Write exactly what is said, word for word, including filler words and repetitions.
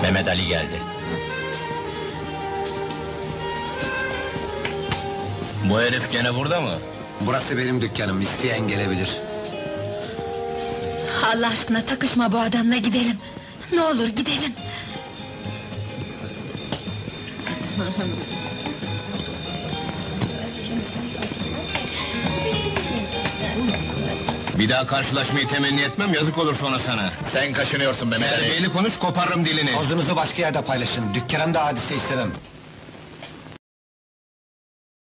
Mehmet Ali geldi. Bu herif gene burada mı? Burası benim dükkanım, isteyen gelebilir. Allah aşkına takışma bu adamla, gidelim. Ne olur gidelim. Bir daha karşılaşmayı temenni etmem, yazık olur sonra sana. Sen kaşınıyorsun Mehmet Ali. Terbiyeli konuş, koparırım dilini. Tozunuzu başka yerde paylaşın, dükkanımda hadise istemem.